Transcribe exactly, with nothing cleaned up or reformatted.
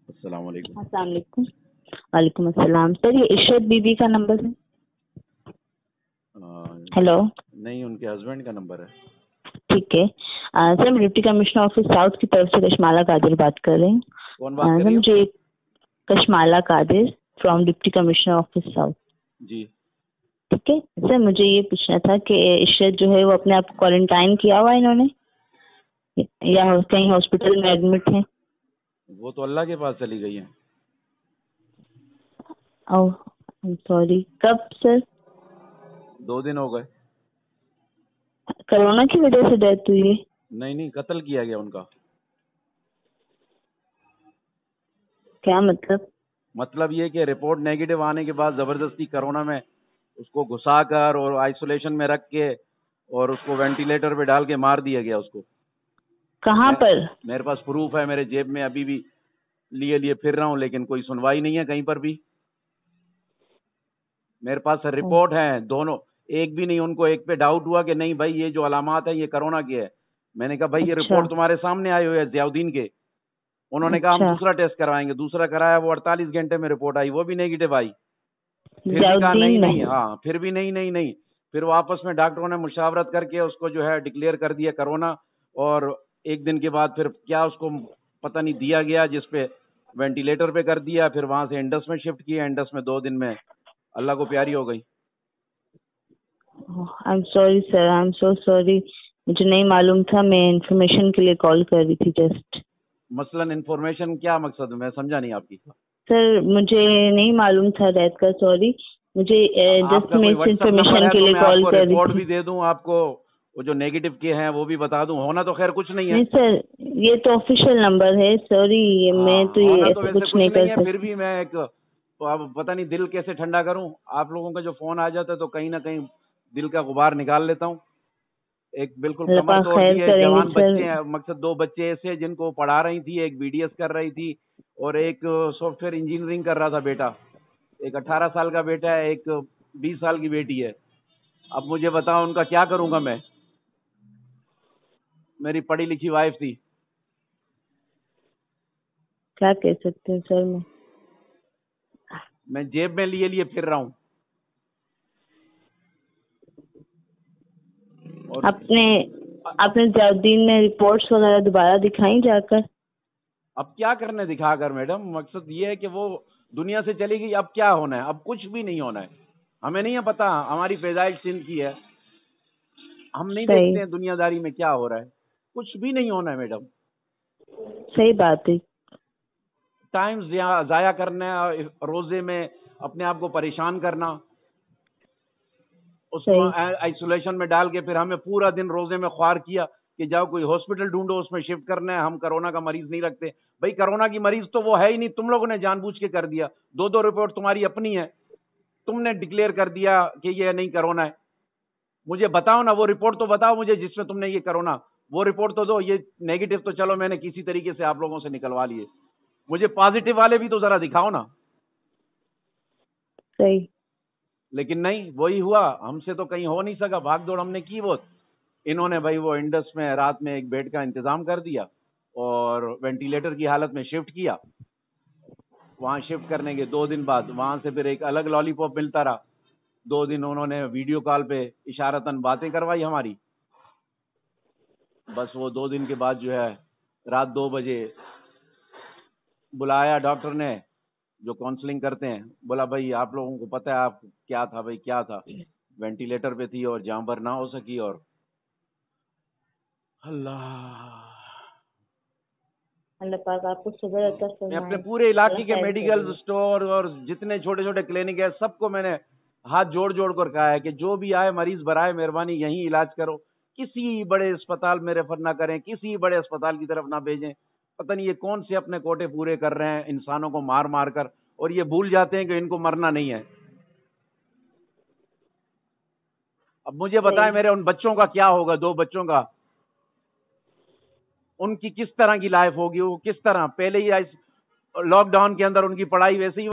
अस्सलाम वालेकुम। अस्सलाम वालेकुम। वालेकुम अस्सलाम। सर ये इशरत बीबी का नंबर है? हेलो। नहीं, उनके हस्बैंड का नंबर है। ठीक है। अ, सर मैं डिप्टी कमिश्नर ऑफिस साउथ की तरफ से कशमाला कादिर बात कर रही हूँ। कौन बात अ, कर सर रही हो? मुझे Kashmala Qadir from deputy commissioner office south. जी। ठीक है सर, मुझे ये पूछना था कि इशरत जो है वो अपने आप को क्वारंटाइन किया हुआ है इन्होंने, या कहीं हॉस्पिटल में एडमिट है? वो तो अल्लाह के पास चली गई है। Oh I am sorry. कब सर? दो दिन हो गए। कोरोना की वजह से डेथ हुई है? नहीं नहीं, कत्ल किया गया उनका। क्या मतलब? मतलब ये कि रिपोर्ट नेगेटिव आने के बाद जबरदस्ती कोरोना में उसको घुसा कर और आइसोलेशन में रख के और उसको वेंटिलेटर पे डाल के मार दिया गया उसको। कहाँ मैं- पर? मेरे पास प्रूफ है, मेरे जेब में अभी भी लिए लिए फिर रहा हूँ, लेकिन कोई सुनवाई नहीं है कहीं पर भी। मेरे पास रिपोर्ट है दोनों, एक भी नहीं। उनको एक पे डाउट हुआ कि नहीं भाई ये जो अलामात है ये कोरोना की है। मैंने कहा भाई ये अच्छा रिपोर्ट तुम्हारे सामने आई हुई है जियाउद्दीन के। उन्होंने कहा हम अच्छा। दूसरा टेस्ट करवाएंगे। दूसरा कराया, वो अड़तालीस घंटे में रिपोर्ट आई, वो भी नेगेटिव आई। फिर भी कहा नहीं जियाउद्दीन नहीं, में? हाँ फिर भी नहीं नहीं नहीं। फिर वापस में डॉक्टरों ने मुशावरत करके उसको जो है डिक्लेयर कर दिया कोरोना। और एक दिन के बाद फिर क्या उसको पता नहीं दिया गया, जिसपे वेंटिलेटर पे कर दिया। फिर वहां से इंडस में शिफ्ट किया। इंडस में दो दिन में अल्लाह को प्यारी हो गई। I am sorry sir, I am so sorry. मुझे नहीं मालूम था, मैं इंफॉर्मेशन के लिए कॉल कर रही थी जस्ट। मसलन इन्फॉर्मेशन क्या मकसद है, मैं समझा नहीं आपकी। सर मुझे नहीं मालूम था डेथ का, सॉरी। मुझे जस्ट आपका मैं कोई इस व्हाट्सएप नंबर इंफॉर्मेशन है के तो लिए मैं कॉल आपको कर रही रिपोर्ट थी। भी दे दूं आपको, वो जो नेगेटिव के हैं वो भी बता दूं। होना तो खैर कुछ नहीं है। नहीं सर, ये तो ऑफिशियल नंबर है, सॉरी। मैं हाँ, तो ये होना तो ऐसे वैसे कुछ कुछ नहीं नहीं कर है, फिर सकती। भी मैं एक, तो अब पता नहीं दिल कैसे ठंडा करूं। आप लोगों का जो फोन आ जाता है तो कहीं ना कहीं दिल का गुबार निकाल लेता हूं। एक बिल्कुल अल्लाह कमर पाक तोड़ खैर दिए करेंगे जवान सर। बच्चे हैं। मकसद दो बच्चे ऐसे जिनको पढ़ा रही थी, एक बीडीएस कर रही थी और एक सॉफ्टवेयर इंजीनियरिंग कर रहा था बेटा। एक अठारह साल का बेटा है, एक बीस साल की बेटी है। अब मुझे बताओ उनका क्या करूंगा मैं। मेरी पढ़ी लिखी वाइफ थी। क्या कह सकते हैं सर मैं। मैं जेब में लिए लिए फिर रहा हूँ। और आपने आपने जियाउद्दीन में रिपोर्ट्स वगैरह दोबारा दिखाई जाकर? अब क्या करने दिखाकर मैडम, मकसद ये है कि वो दुनिया से चली गई। अब क्या होना है? अब कुछ भी नहीं होना है। हमें नहीं है पता, हमारी पैदाइश सिंध की है। हम नहीं देखते सही। हैं दुनियादारी में क्या हो रहा है। कुछ भी नहीं होना है मैडम। सही बात है। टाइम जाया करना है, रोजे में अपने आप को परेशान करना, उसको सही। आइसोलेशन में डाल के फिर हमें पूरा दिन रोजे में ख्वार किया कि जाओ कोई हॉस्पिटल ढूंढो, उसमें शिफ्ट करना है। हम कोरोना का मरीज नहीं रखते। भाई कोरोना की मरीज तो वो है ही नहीं, तुम लोगों ने जानबूझ के कर दिया। दो दो रिपोर्ट तुम्हारी अपनी है, तुमने डिक्लेयर कर दिया कि ये नहीं कोरोना है। मुझे बताओ ना, वो रिपोर्ट तो बताओ मुझे जिसमें तुमने ये कोरोना, वो रिपोर्ट तो दो। ये नेगेटिव तो चलो मैंने किसी तरीके से आप लोगों से निकलवा लिए, मुझे पॉजिटिव वाले भी तो जरा दिखाओ ना। सही। लेकिन नहीं, वही हुआ। हमसे तो कहीं हो नहीं सका, भाग दौड़ हमने की बहुत। इन्होंने भाई वो इंडस में रात में एक बेड का इंतजाम कर दिया और वेंटिलेटर की हालत में शिफ्ट किया। वहां शिफ्ट करने के दो दिन बाद वहां से फिर एक अलग लॉलीपॉप मिलता रहा। दो दिन उन्होंने वीडियो कॉल पे इशारतन बातें करवाई हमारी। बस वो दो दिन के बाद जो है रात दो बजे बुलाया डॉक्टर ने, जो काउंसलिंग करते हैं। बोला भाई आप लोगों को पता है आप क्या था, भाई क्या था। वेंटिलेटर पे थी और जान भर ना हो सकी। और अल्लाह, अल्लाह पाक आपको सब्र अता मैं अपने फरमाए। पूरे अल्लाह इलाके के खैर मेडिकल करेंगे। स्टोर और जितने छोटे छोटे क्लिनिक है सबको मैंने हाथ जोड़ जोड़ कर कहा है कि जो भी आए मरीज बराए मेहरबानी यहीं इलाज करो। किसी बड़े अस्पताल में रेफर ना करें, किसी बड़े अस्पताल की तरफ ना भेजें। पता नहीं ये कौन से अपने कोटे पूरे कर रहे हैं इंसानों को मार मार कर, और ये भूल जाते हैं कि इनको मरना नहीं है। अब मुझे बताएं सही। मेरे उन बच्चों का क्या होगा, दो बच्चों का, उनकी किस तरह की लाइफ होगी। वो किस तरह, पहले ही लॉकडाउन के अंदर उनकी पढ़ाई वैसे ही